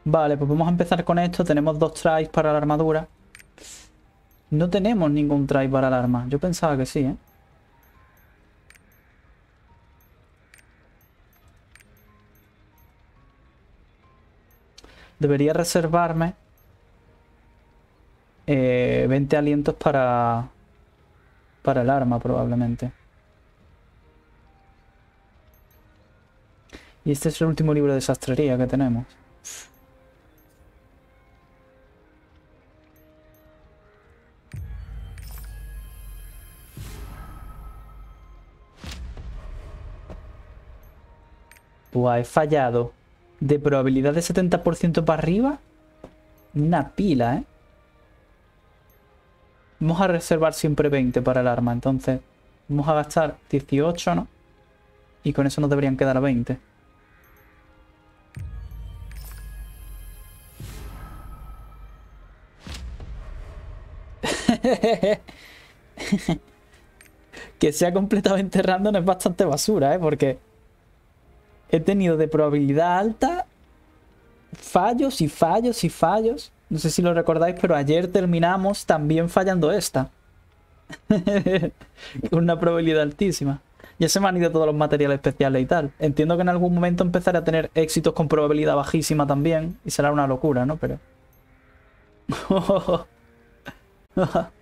Vale, pues vamos a empezar con esto. Tenemos 2 tries para la armadura. No tenemos ningún try para el arma. Yo pensaba que sí, ¿eh? Debería reservarme 20 alientos para el arma, probablemente. Y este es el último libro de sastrería que tenemos. Buah, he fallado. De probabilidad de 70% para arriba. Una pila, ¿eh? Vamos a reservar siempre 20 para el arma, entonces vamos a gastar 18, ¿no? Y con eso nos deberían quedar 20. Que sea completamente random es bastante basura, ¿eh? Porque he tenido de probabilidad alta fallos y fallos y fallos. No sé si lo recordáis, pero ayer terminamos también fallando esta. Con una probabilidad altísima. Ya se me han ido todos los materiales especiales y tal. Entiendo que en algún momento empezaré a tener éxitos con probabilidad bajísima también. Y será una locura, ¿no? Pero...